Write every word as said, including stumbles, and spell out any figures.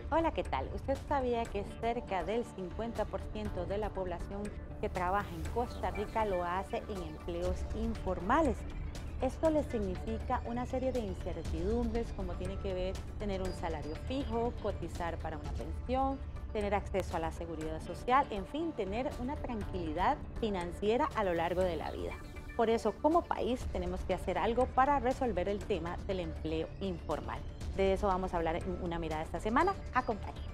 Hola, ¿qué tal? ¿Usted sabía que cerca del cincuenta por ciento de la población que trabaja en Costa Rica lo hace en empleos informales? Esto le significa una serie de incertidumbres como tiene que ver tener un salario fijo, cotizar para una pensión, tener acceso a la seguridad social, en fin, tener una tranquilidad financiera a lo largo de la vida. Por eso, como país, tenemos que hacer algo para resolver el tema del empleo informal. De eso vamos a hablar en una mirada esta semana. Acompáñenos.